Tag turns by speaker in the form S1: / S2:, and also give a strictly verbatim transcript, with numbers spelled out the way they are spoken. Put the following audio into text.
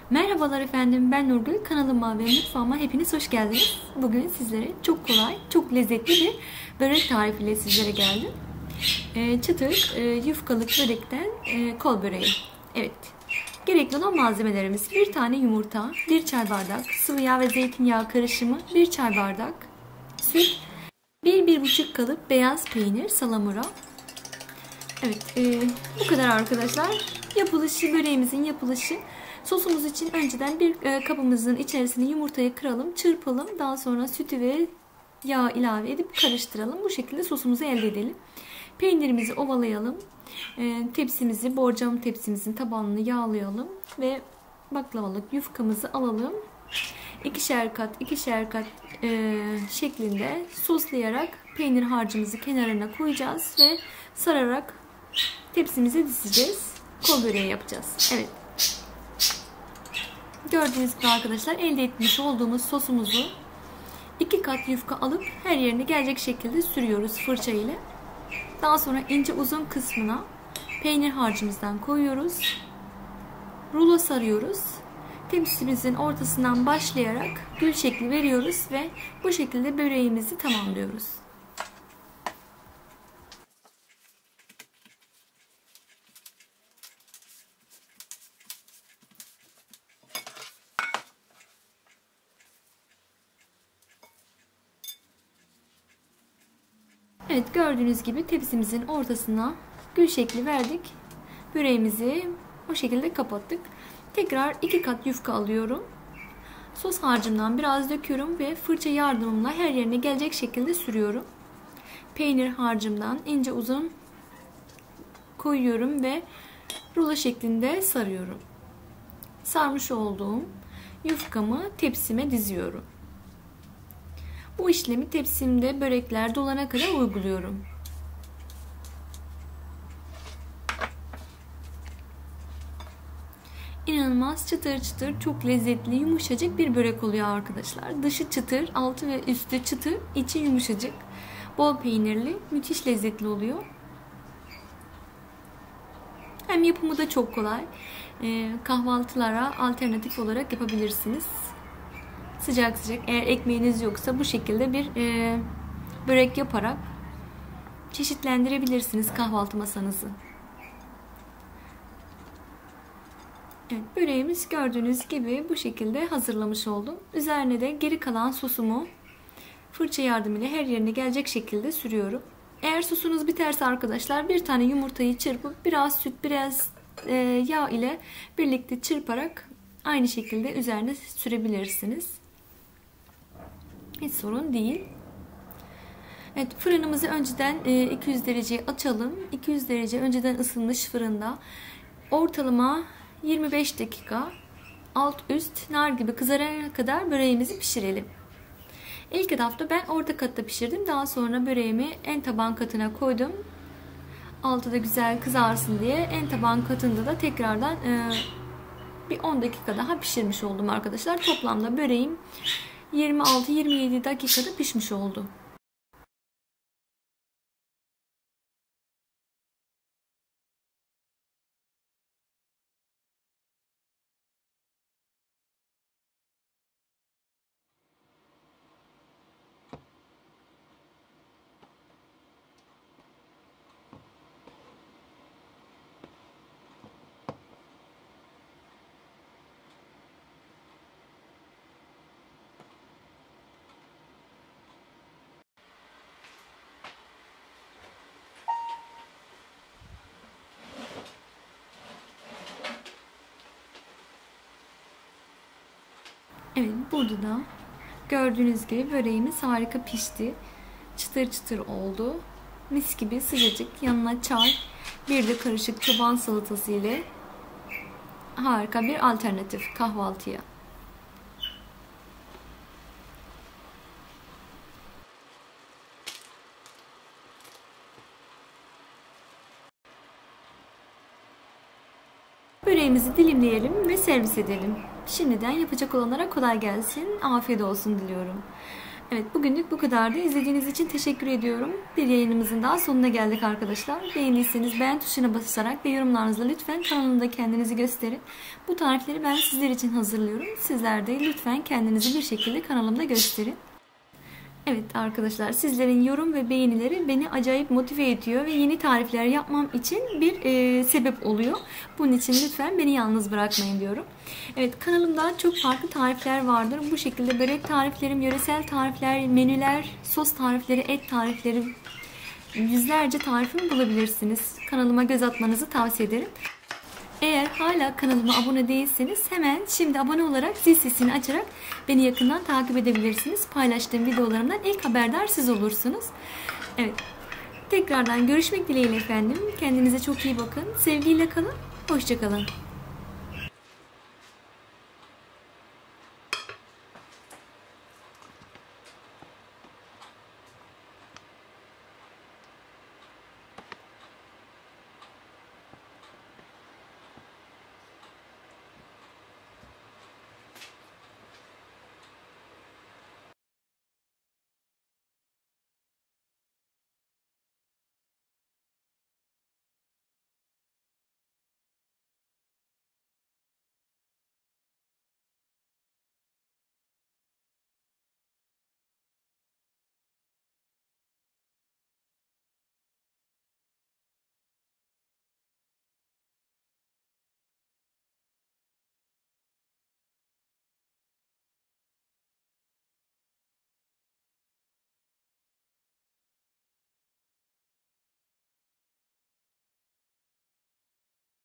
S1: Merhabalar efendim, ben Nurgül. Kanalıma ve mutfağıma hepiniz hoş geldiniz. Bugün sizlere çok kolay, çok lezzetli bir börek tarifiyle sizlere geldim. E, çıtır, e, yufkalık börekten e, kol böreği. Evet, gerekli olan malzemelerimiz: bir tane yumurta, bir çay bardak sıvı yağ ve zeytinyağı karışımı, bir çay bardak süt, bir bir buçuk kalıp beyaz peynir, salamura. Evet, e, bu kadar arkadaşlar. Yapılışı, böreğimizin yapılışı: sosumuz için önceden bir e, kabımızın içerisine yumurtayı kıralım, çırpalım. Daha sonra sütü ve yağ ilave edip karıştıralım. Bu şekilde sosumuzu elde edelim. Peynirimizi ovalayalım. E, tepsimizi, borcam tepsimizin tabanını yağlayalım ve baklavalık yufkamızı alalım. İkişer kat, ikişer kat e, şeklinde soslayarak peynir harcımızı kenarına koyacağız ve sararak tepsimize dizeceğiz. Kol böreği yapacağız. Evet. Gördüğünüz gibi arkadaşlar, elde etmiş olduğumuz sosumuzu iki kat yufka alıp her yerine gelecek şekilde sürüyoruz fırça ile. Daha sonra ince uzun kısmına peynir harcımızdan koyuyoruz. Rulo sarıyoruz. Tepsimizin ortasından başlayarak gül şekli veriyoruz ve bu şekilde böreğimizi tamamlıyoruz. Evet, gördüğünüz gibi tepsimizin ortasına gül şekli verdik. Böreğimizi o şekilde kapattık. Tekrar iki kat yufka alıyorum. Sos harcımdan biraz döküyorum ve fırça yardımıyla her yerine gelecek şekilde sürüyorum. Peynir harcımdan ince uzun koyuyorum ve rulo şeklinde sarıyorum. Sarmış olduğum yufkamı tepsime diziyorum. Bu işlemi tepsimde börekler dolana kadar uyguluyorum. İnanılmaz çıtır çıtır, çok lezzetli, yumuşacık bir börek oluyor arkadaşlar. Dışı çıtır, altı ve üstü çıtır, içi yumuşacık. Bol peynirli, müthiş lezzetli oluyor. Hem yapımı da çok kolay. Kahvaltılara alternatif olarak yapabilirsiniz. Sıcak sıcak, eğer ekmeğiniz yoksa bu şekilde bir e, börek yaparak çeşitlendirebilirsiniz kahvaltı masanızı. Evet, böreğimiz gördüğünüz gibi bu şekilde hazırlamış oldum. Üzerine de geri kalan sosumu fırça yardımıyla her yerine gelecek şekilde sürüyorum. Eğer sosunuz biterse arkadaşlar, bir tane yumurtayı çırpıp biraz süt, biraz e, yağ ile birlikte çırparak aynı şekilde üzerine sürebilirsiniz. Hiç sorun değil. Evet, fırınımızı önceden iki yüz dereceye açalım. iki yüz derece önceden ısınmış fırında ortalama yirmi beş dakika alt üst nar gibi kızarana kadar böreğimizi pişirelim. İlk etapta ben orta katta pişirdim. Daha sonra böreğimi en taban katına koydum. Altı da güzel kızarsın diye en taban katında da tekrardan bir on dakika daha pişirmiş oldum arkadaşlar. Toplamda böreğim yirmi altı yirmi yedi dakikada pişmiş oldu. Evet, burada da gördüğünüz gibi böreğimiz harika pişti. Çıtır çıtır oldu. Mis gibi sıcacık, yanına çay, bir de karışık çoban salatası ile harika bir alternatif kahvaltıya. Böreğimizi dilimleyelim ve servis edelim. Şimdiden yapacak olanlara kolay gelsin, afiyet olsun diliyorum. Evet, bugünlük bu kadardı. İzlediğiniz için teşekkür ediyorum. Bir yayınımızın daha sonuna geldik arkadaşlar. Beğendiyseniz beğen tuşuna basarak ve yorumlarınızla lütfen kanalımda kendinizi gösterin. Bu tarifleri ben sizler için hazırlıyorum. Sizler de lütfen kendinizi bir şekilde kanalımda gösterin. Evet arkadaşlar, sizlerin yorum ve beğenileri beni acayip motive ediyor ve yeni tarifler yapmam için bir e, sebep oluyor. Bunun için lütfen beni yalnız bırakmayın diyorum. Evet, kanalımda çok farklı tarifler vardır. Bu şekilde börek tariflerim, yöresel tarifler, menüler, sos tarifleri, et tarifleri, yüzlerce tarifimi bulabilirsiniz. Kanalıma göz atmanızı tavsiye ederim. Eğer hala kanalıma abone değilseniz hemen şimdi abone olarak zil sesini açarak beni yakından takip edebilirsiniz. Paylaştığım videolarımdan ilk haberdar siz olursunuz. Evet. Tekrardan görüşmek dileğiyle efendim. Kendinize çok iyi bakın. Sevgiyle kalın. Hoşça kalın.